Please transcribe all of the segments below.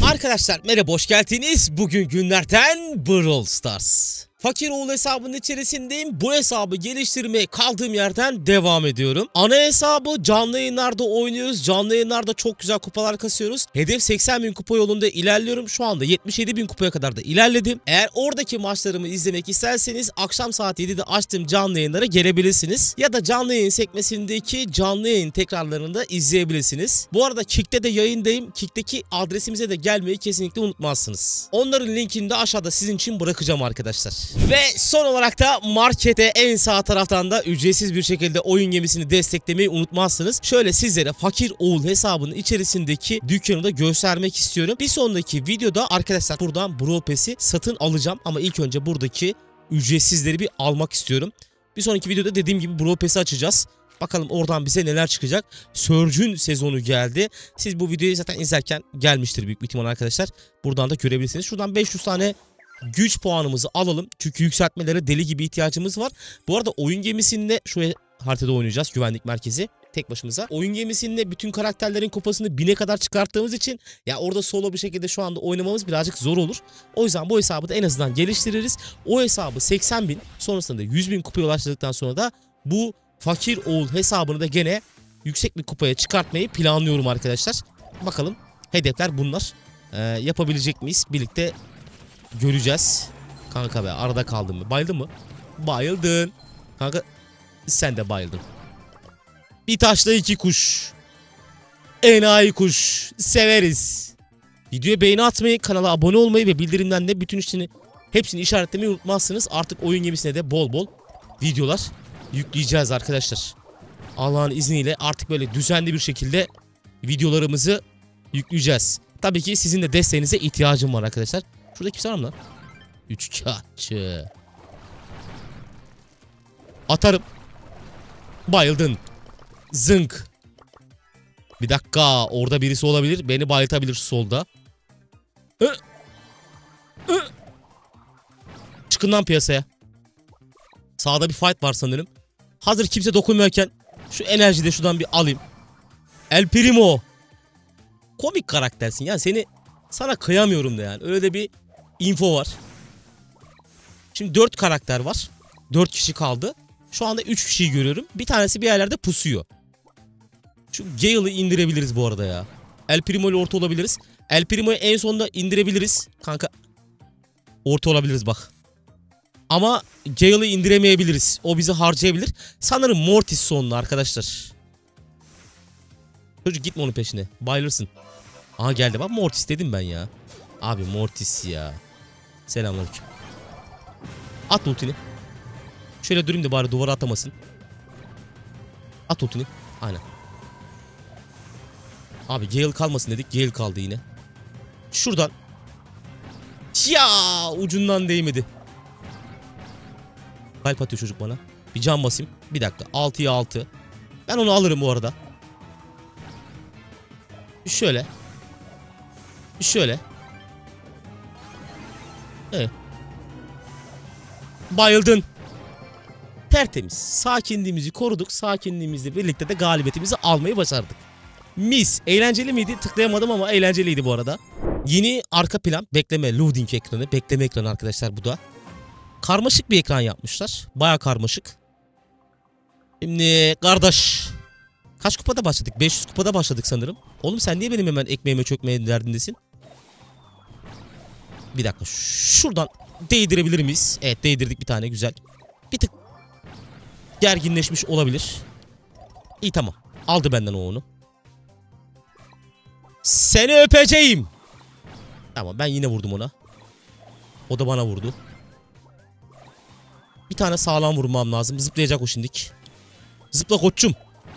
Arkadaşlar merhaba, hoş geldiniz. Bugün günlerden Brawl Stars. Fakir oğul hesabının içerisindeyim. Bu hesabı geliştirmeye kaldığım yerden devam ediyorum. Ana hesabı canlı yayınlarda oynuyoruz. Canlı yayınlarda çok güzel kupalar kasıyoruz. Hedef 80.000 kupa yolunda ilerliyorum. Şu anda 77.000 kupaya kadar da ilerledim. Eğer oradaki maçlarımı izlemek isterseniz akşam saat 7'de açtığım canlı yayınlara gelebilirsiniz. Ya da canlı yayın sekmesindeki canlı yayın tekrarlarını da izleyebilirsiniz. Bu arada Kick'te de yayındayım. Kick'teki adresimize de gelmeyi kesinlikle unutmazsınız. Onların linkini de aşağıda sizin için bırakacağım arkadaşlar. Ve son olarak da markete en sağ taraftan da ücretsiz bir şekilde oyun gemisini desteklemeyi unutmazsınız. Şöyle sizlere Fakir Oğul hesabının içerisindeki dükkanı da göstermek istiyorum. Bir sonraki videoda arkadaşlar buradan Brawl Pass'i satın alacağım. Ama ilk önce buradaki ücretsizleri bir almak istiyorum. Bir sonraki videoda dediğim gibi Brawl Pass'i açacağız. Bakalım oradan bize neler çıkacak. Surge'ün sezonu geldi. Siz bu videoyu zaten izlerken gelmiştir büyük bir ihtimal arkadaşlar. Buradan da görebilirsiniz. Şuradan 500 tane güç puanımızı alalım. Çünkü yükseltmelere deli gibi ihtiyacımız var. Bu arada oyun gemisinde şu haritada oynayacağız. Güvenlik merkezi. Tek başımıza. Oyun gemisinde bütün karakterlerin kupasını 1000'e kadar çıkarttığımız için ya orada solo bir şekilde şu anda oynamamız birazcık zor olur. O yüzden bu hesabı da en azından geliştiririz. O hesabı 80.000 sonrasında 100.000 kupaya ulaştırdıktan sonra da bu Fakir Oğul hesabını da gene yüksek bir kupaya çıkartmayı planlıyorum arkadaşlar. Bakalım hedefler bunlar. Yapabilecek miyiz? Birlikte göreceğiz. Kanka be, arada kaldın mı? Bayıldın mı? Bayıldın. Kanka sen de bayıldın. Bir taşla iki kuş. Enayi kuş. Severiz. Videoya beğeni atmayı, kanala abone olmayı ve bildirimden de bütün hepsini işaretlemeyi unutmazsınız. Artık oyun gemisine de bol bol videolar yükleyeceğiz arkadaşlar. Allah'ın izniyle artık böyle düzenli bir şekilde videolarımızı yükleyeceğiz. Tabii ki sizin de desteğinize ihtiyacım var arkadaşlar. Şurada kimse var mı lan? Üçkağıtçı. Atarım. Bayıldın. Zınk. Bir dakika, orada birisi olabilir. Beni bayıltabilir solda. Çıkın lan piyasaya. Sağda bir fight var sanırım. Hazır kimse dokunmuyorken şu enerjiyi de şuradan bir alayım. El Primo. Komik karaktersin yani, sana kıyamıyorum da yani. Öyle bir info var. Şimdi 4 karakter var. 4 kişi kaldı. Şu anda 3 kişiyi görüyorum. Bir tanesi bir yerlerde pusuyor. Şu Gale'ı indirebiliriz bu arada ya. El Primo ile orta olabiliriz. El Primo'yu en sonunda indirebiliriz. Kanka. Orta olabiliriz bak. Ama Gale'ı indiremeyebiliriz. O bizi harcayabilir. Sanırım Mortis sonlu arkadaşlar. Çocuk gitme onun peşine. Bayılırsın. Aha geldi bak, Mortis dedim ben ya. Abi Mortis ya. Selamünaleyküm. At ultini. Şöyle durayım da bari duvara atamasın. At ultini. Aynen. Abi Gale kalmasın dedik. Gale kaldı yine. Şuradan. Ya ucundan değmedi. Kalp atıyor çocuk bana. Bir can basayım. Bir dakika. 6'ya 6. Ben onu alırım bu arada. Şöyle. Şöyle. Evet. Bayıldın. Tertemiz. Sakinliğimizi koruduk. Sakinliğimizle birlikte de galibiyetimizi almayı başardık. Mis. Eğlenceli miydi? Tıklayamadım ama eğlenceliydi bu arada. Yeni arka plan. Bekleme. Loading ekranı. Bekleme ekranı arkadaşlar bu da. Karmaşık bir ekran yapmışlar. Baya karmaşık. Şimdi kardeş. Kaç kupada başladık? 500 kupada başladık sanırım. Oğlum sen niye benim hemen ekmeğime çökmeye derdindesin? Bir dakika. Şuradan değdirebilir miyiz? Evet, değdirdik bir tane, güzel. Bir tık gerginleşmiş olabilir. İyi, tamam. Aldı benden o onu. Seni öpeceğim. Tamam, ben yine vurdum ona. O da bana vurdu. Bir tane sağlam vurmam lazım. Zıplayacak o şimdik. Zıpla koçum.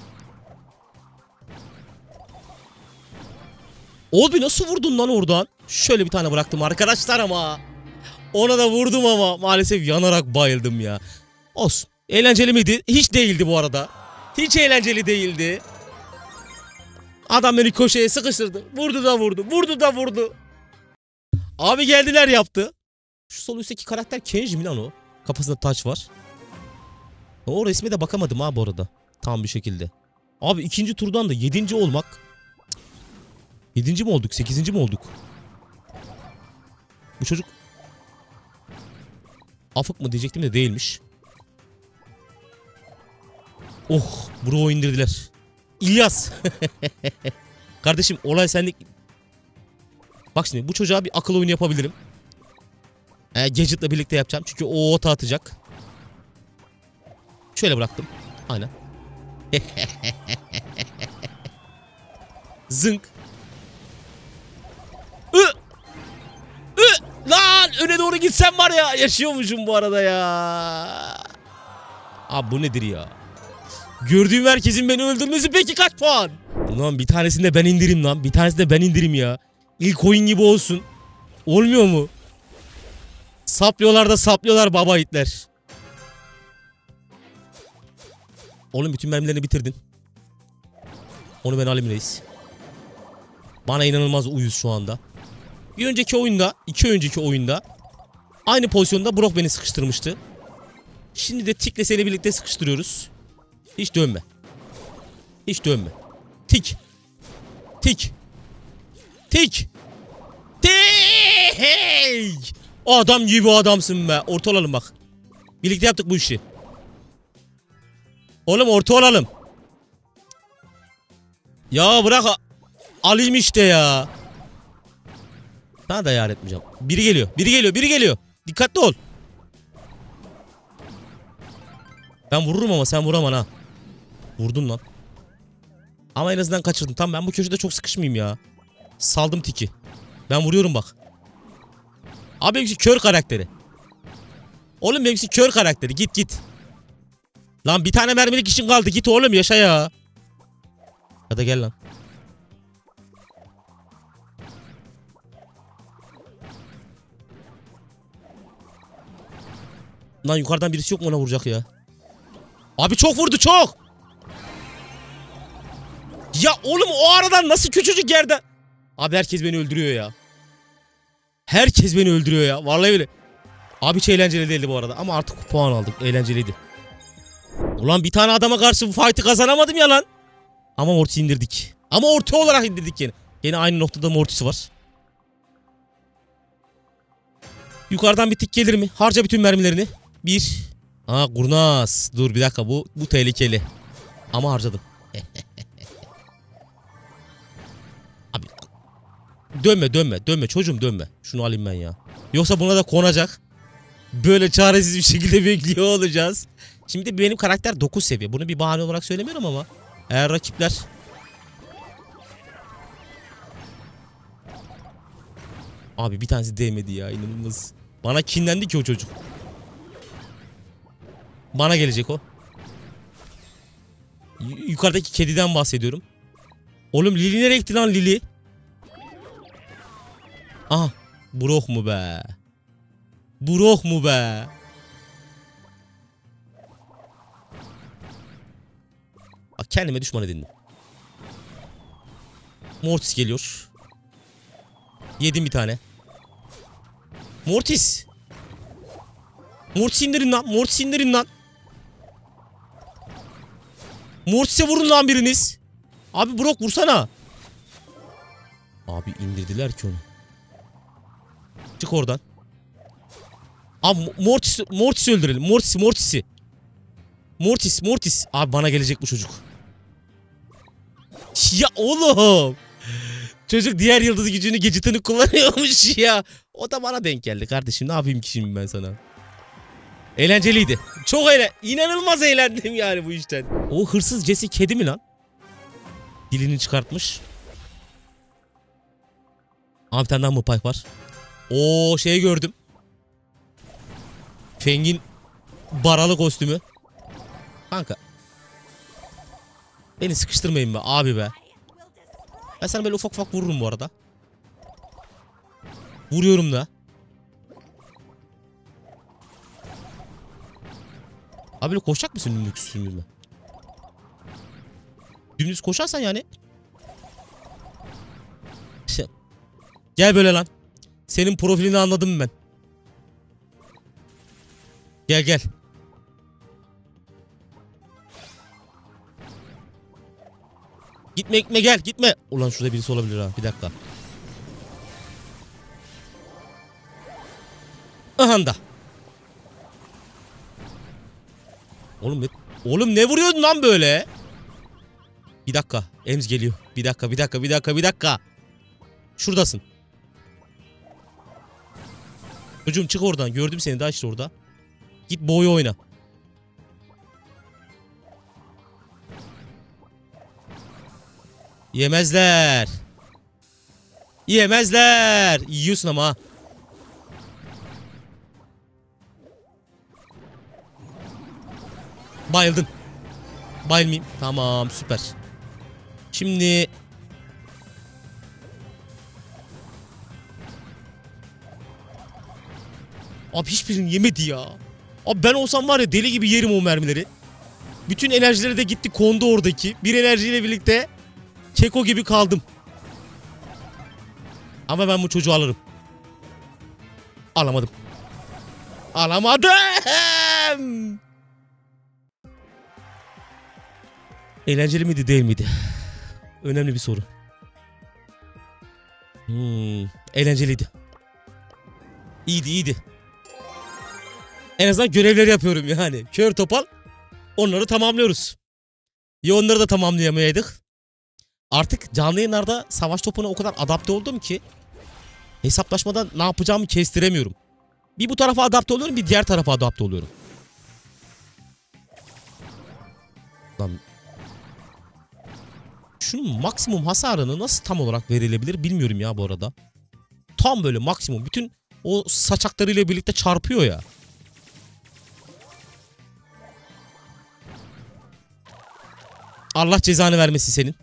Oğlum nasıl vurdun lan oradan? Şöyle bir tane bıraktım arkadaşlar ama. Ona da vurdum ama maalesef yanarak bayıldım ya. Olsun. Eğlenceli miydi? Hiç değildi bu arada. Hiç eğlenceli değildi. Adam beni köşeye sıkıştırdı. Vurdu da vurdu. Vurdu da vurdu. Abi geldiler yaptı. Şu sol üstteki karakter Kenji mi lan o? Kafasında taç var. O resme de bakamadım ha bu arada. Tam bir şekilde. Abi ikinci turdan da 7. olmak. 7. mi olduk? 8. mi olduk? Bu çocuk afık mı diyecektim de değilmiş. Oh, bro indirdiler. İlyas. Kardeşim olay senlik. Bak şimdi bu çocuğa bir akıl oyunu yapabilirim. Gadget'la birlikte yapacağım. Çünkü o ota atacak. Şöyle bıraktım. Aynen. Zınk. Lan öne doğru gitsem var ya. Yaşıyormuşum bu arada ya. Abi bu nedir ya? Gördüğüm herkesin beni öldürmesi peki kaç puan? Ulan bir tanesini de ben indireyim lan. Bir tanesini de ben indireyim ya. İlk oyun gibi olsun. Olmuyor mu? Saplıyorlar da saplıyorlar baba itler. Oğlum bütün mermilerini bitirdin. Onu ben alayım reis. Bana inanılmaz uyuz şu anda. Bir önceki oyunda, iki önceki oyunda aynı pozisyonda Brock beni sıkıştırmıştı. Şimdi de Tik'le seni birlikte sıkıştırıyoruz. Hiç dönme. Hiç dönme. Tik. Tik. Tik. Tik. Adam gibi adamsın be. Orta olalım bak. Birlikte yaptık bu işi. Oğlum orta olalım. Ya bırak. Alayım işte ya. Sana da yar etmeyeceğim. Biri geliyor. Biri geliyor. Biri geliyor. Dikkatli ol. Ben vururum ama sen vuramam ha. Vurdun lan. Ama en azından kaçırdım. Tamam ben bu köşede çok sıkışmayayım ya. Saldım tiki. Ben vuruyorum bak. Abi benimki kör karakteri. Oğlum benimki kör karakteri. Git git. Lan bir tane mermilik işin kaldı. Git oğlum yaşa ya. Hadi gel lan. Lan yukarıdan birisi yok mu ona vuracak ya? Abi çok vurdu çok. Ya oğlum o aradan nasıl küçücük yerde? Abi herkes beni öldürüyor ya. Herkes beni öldürüyor ya. Vallahi öyle. Abi hiç eğlenceli değildi bu arada. Ama artık puan aldık. Eğlenceliydi. Ulan bir tane adama karşı bu fight'ı kazanamadım ya lan. Ama Mortis'i indirdik. Ama orta olarak indirdik yine. Yine aynı noktada Mortis'i var. Yukarıdan bir tik gelir mi? Harca bütün mermilerini. Bir. Aa kurnaz. Dur bir dakika bu tehlikeli. Ama harcadım. Abi. Dönme çocuğum dönme. Şunu alayım ben ya. Yoksa buna da konacak. Böyle çaresiz bir şekilde bekliyor olacağız. Şimdi benim karakter 9 seviye. Bunu bir bahane olarak söylemiyorum ama. Eğer rakipler... Abi bir tanesi değmedi ya inanılmaz. Bana kinlendi ki o çocuk. Bana gelecek o. Yukarıdaki kediden bahsediyorum. Oğlum Lili nereye gitti lan Lili? Aha. Brock mu be? Brock mu be? Bak kendime düşman edindim. Mortis geliyor. Yedim bir tane. Mortis. Mortis indirin lan. Mortis indirin lan. Mortis'e vurun lan biriniz. Abi Brock vursana. Abi indirdiler ki onu. Çık oradan. Abi Mortis'i öldürelim. Mortis. Abi bana gelecek bu çocuk. Ya oğlum. Çocuk diğer yıldız gücünü gadget'ını kullanıyormuş ya. O da bana denk geldi kardeşim. Ne yapayım ki şimdi ben sana? Eğlenceliydi. Çok inanılmaz eğlendim yani bu işten. O hırsız Jesse kedi mi lan? Dilini çıkartmış. Abi bir tane daha Mupay var. Oo şeyi gördüm. Feng'in baralı kostümü. Kanka. Beni sıkıştırmayın be abi be. Ben sana böyle ufak ufak vururum bu arada. Vuruyorum da. Abi böyle koşacak mısın dümdüz üstümüzde? Dümdüz koşarsan yani. Gel böyle lan. Senin profilini anladım ben. Gel. Gitme gel gitme. Ulan şurada birisi olabilir ha. Bir dakika. Aha da. Oğlum ne vuruyordun lan böyle? Bir dakika. Ems geliyor. Bir dakika. Şuradasın. Çocuğum çık oradan. Gördüm seni daha işte orada. Git boyu oyna. Yemezler. Yiyorsun ama ha. Bayıldın. Bayılmayayım. Tamam süper. Şimdi abi hiçbirini yemedi ya. Abi ben olsam var ya deli gibi yerim o mermileri. Bütün enerjileri de gitti kondu oradaki. Bir enerjiyle birlikte keko gibi kaldım. Ama ben bu çocuğu alırım. Alamadım. Eğlenceli miydi değil miydi? Önemli bir soru. Eğlenceliydi. İyiydi. En azından görevleri yapıyorum yani. Kör topal. Onları tamamlıyoruz. Ya onları da tamamlayamayaydık. Artık canlı yayınlarda savaş topuna o kadar adapte oldum ki hesaplaşmadan ne yapacağımı kestiremiyorum. Bir bu tarafa adapte oluyorum, bir diğer tarafa adapte oluyorum. Lan. Şunun maksimum hasarını nasıl tam olarak verilebilir bilmiyorum ya bu arada. Tam böyle maksimum. Bütün o saçaklarıyla birlikte çarpıyor ya. Allah cezanı vermesin senin.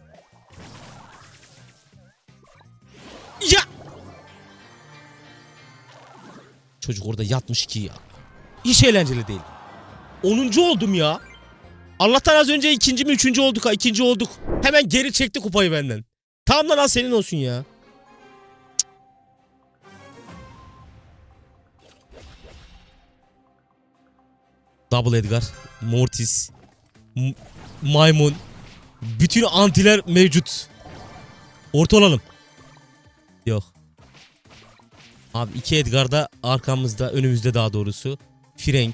Ya! Çocuk orada yatmış ki ya. Hiç eğlenceli değil. 10. oldum ya. Allah'tan az önce 2. mi 3. olduk ha. 2. olduk. Hemen geri çekti kupayı benden. Tamam lan az senin olsun ya. Double Edgar, Mortis, Maymun. Bütün antiler mevcut. Orta olalım. Yok. Abi 2 Edgar'da arkamızda, önümüzde daha doğrusu. Frank.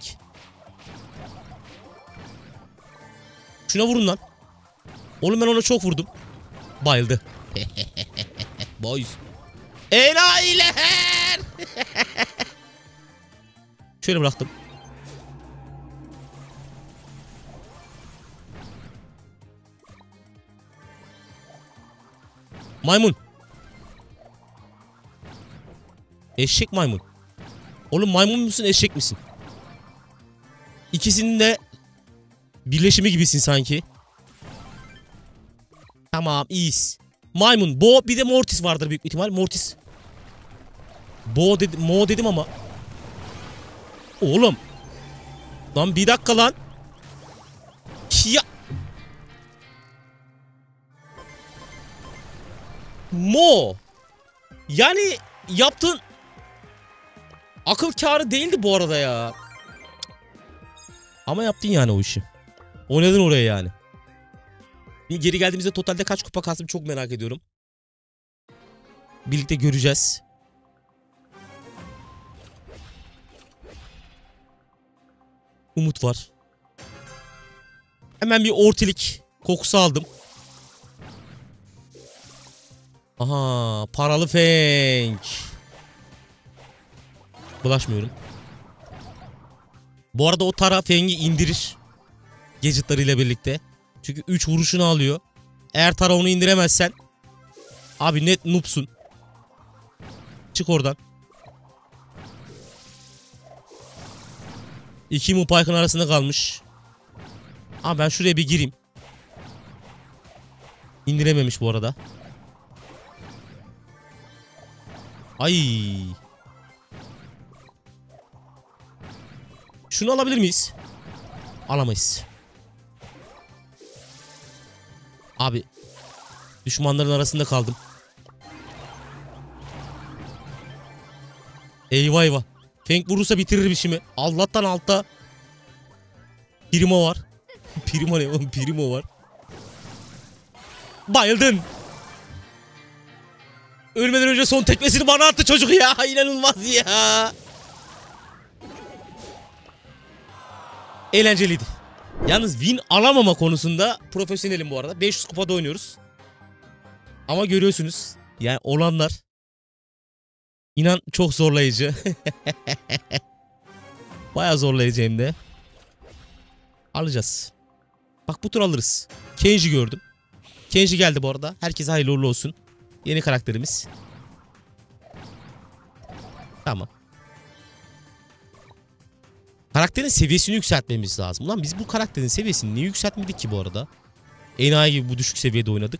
Şuna vurun lan. Oğlum ben ona çok vurdum. Bayıldı. Boys. Enayiler. Şöyle bıraktım. Maymun. Eşek maymun. Oğlum maymun musun eşek misin? İkisinin de birleşimi gibisin sanki. Tamam iyiyiz. Maymun. Bo bir de Mortis vardır büyük ihtimal. Mortis. Bo dedim, Mo dedim ama. Oğlum. Lan bir dakika lan. Ya. Mo. Yani yaptığın akıl kârı değildi bu arada ya. Ama yaptın yani o işi. Oynadın oraya yani. Geri geldiğimizde totalde kaç kupa kastım çok merak ediyorum. Birlikte göreceğiz. Umut var. Hemen bir ortilik kokusu aldım. Aha, paralı fenk. Bulaşmıyorum. Bu arada o Tara fengi indirir. Gadgetlarıyla birlikte. Çünkü 3 vuruşunu alıyor. Eğer Tara onu indiremezsen abi net noobsun. Çık oradan. 2 Mupayk'ın arasında kalmış. Abi ben şuraya bir gireyim. İndirememiş bu arada. Ay. Şunu alabilir miyiz? Alamayız. Abi. Düşmanların arasında kaldım. Eyvah eyvah. Feng vurursa bitirir işimi. Allah'tan altta Primo var. Primo ne oğlum? Primo var. Bayıldın. Ölmeden önce son tekmesini bana attı çocuk ya. İnanılmaz ya. eğlenceliydi. Yalnız win alamama konusunda profesyonelim bu arada. 500 kupada oynuyoruz. Ama görüyorsunuz yani olanlar inan çok zorlayıcı. Bayağı zorlayıcı hem de. Alacağız. Bak bu tur alırız. Kenji gördüm. Kenji geldi bu arada. Herkese hayırlı uğurlu olsun. Yeni karakterimiz. Tamam. Karakterin seviyesini yükseltmemiz lazım. Ulan biz bu karakterin seviyesini niye yükseltmedik ki bu arada? Enayi gibi bu düşük seviyede oynadık.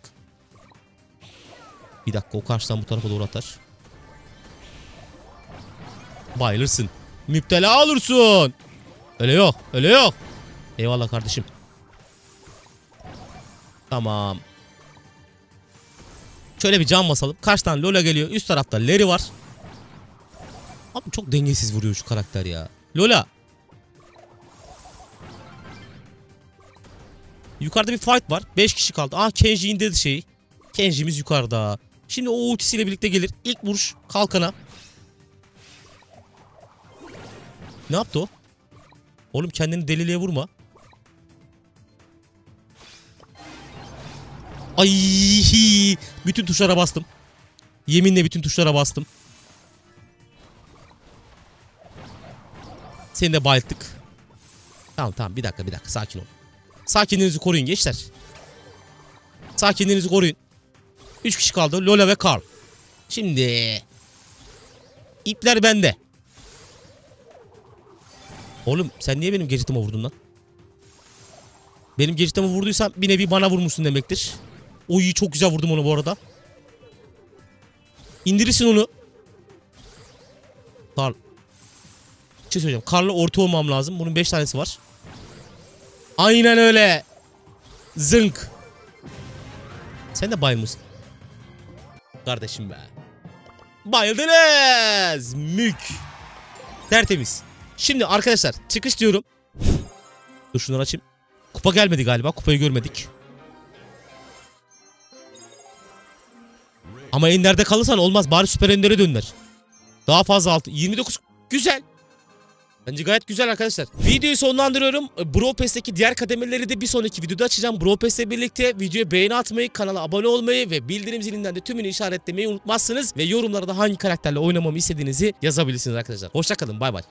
Bir dakika, o karşıdan bu tarafa doğru atar. Bayılırsın. Müptela olursun. Öyle yok. Öyle yok. Eyvallah kardeşim. Tamam. Şöyle bir can basalım. Karşıdan Lola geliyor. Üst tarafta Larry var. Abi çok dengesiz vuruyor şu karakter ya. Lola. Yukarıda bir fight var. 5 kişi kaldı. Ah, Kenji indirdi şeyi. Kenji'miz yukarıda. Şimdi o ultisiyle birlikte gelir. İlk vuruş kalkana. Ne yaptı o? Oğlum kendini deliliğe vurma. Ay, bütün tuşlara bastım. Yeminle bütün tuşlara bastım. Seni de bayılttık. Tamam bir dakika sakin ol. Sakinliğinizi koruyun gençler. Sakinliğinizi koruyun. 3 kişi kaldı. Lola ve Carl. Şimdi ipler bende. Oğlum sen niye benim gadget'ıma vurdun lan? Benim gadget'ıma vurduysan bir nevi bana vurmuşsun demektir. Oy, çok güzel vurdum onu bu arada. İndirirsin onu. Carl. Bir şey söyleyeceğim. Carl'la orta olmam lazım. Bunun 5 tanesi var. Aynen öyle. Zınk. Sen de bayılmışsın. Kardeşim be. Bayıldınız. Mük. Tertemiz. Şimdi arkadaşlar çıkış diyorum. Dur şunları açayım. Kupa gelmedi galiba. Kupayı görmedik. Ama enlerde kalırsan olmaz. Bari süper enlere dönler. Daha fazla altı. 29. Güzel. Bence gayet güzel arkadaşlar. Videoyu sonlandırıyorum. Brawl Pass'teki diğer kademeleri de bir sonraki videoda açacağım. Brawl Pass'le birlikte videoya beğeni atmayı, kanala abone olmayı ve bildirim zilinden de tümünü işaretlemeyi unutmazsınız. Ve yorumlara da hangi karakterle oynamamı istediğinizi yazabilirsiniz arkadaşlar. Hoşça kalın. Bay bay.